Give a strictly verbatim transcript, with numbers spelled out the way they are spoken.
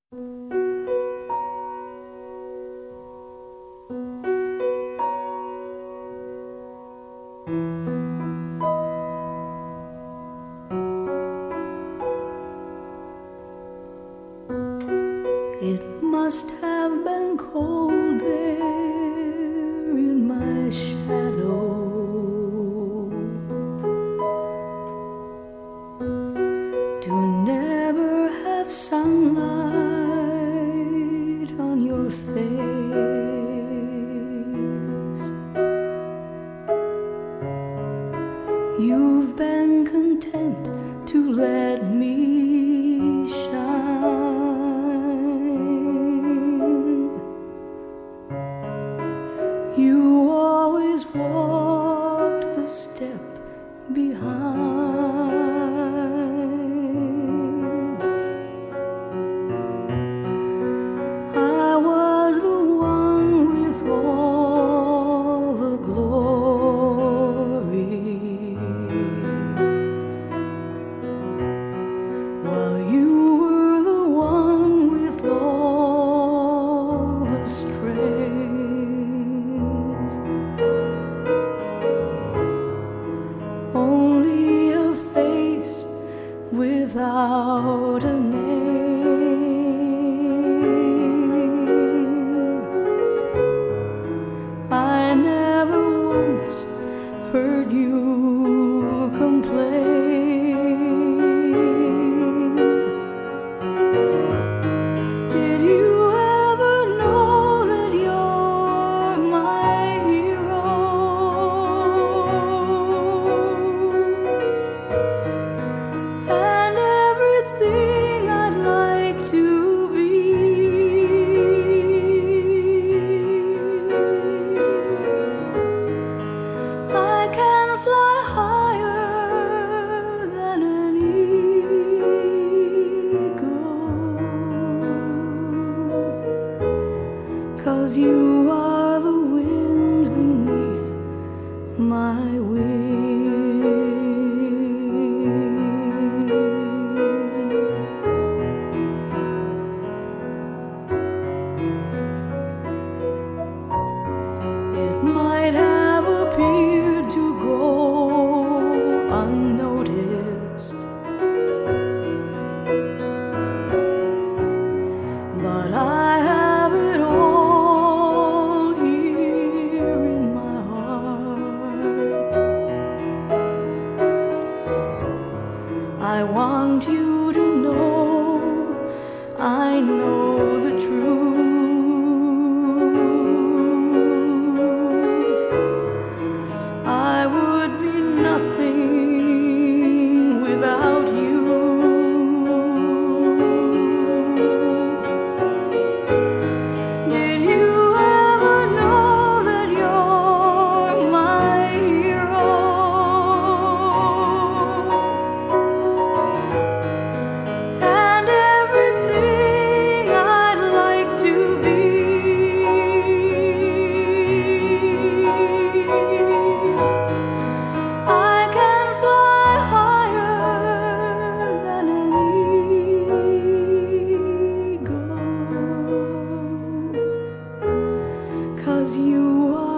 It must have been cold there in my shadow to never have sunlight on your face. You've been content to let me shine. You always walked the step behind. I was the one with all the glory, while you were the one with all the strength. Only a face without a name. I never once heard you complain. Did you ever know that you're my hero? And everything I'd like to be. I can fly higher than an eagle, 'cause you are the wind beneath my wings. It might have appeared to go unnoticed, but I have it all here in my heart. I want you to know I know the truth. I would be nothing without you. Did you ever know that you're my hero? And everything I'd like to be. I can fly higher than an eagle, 'cause you are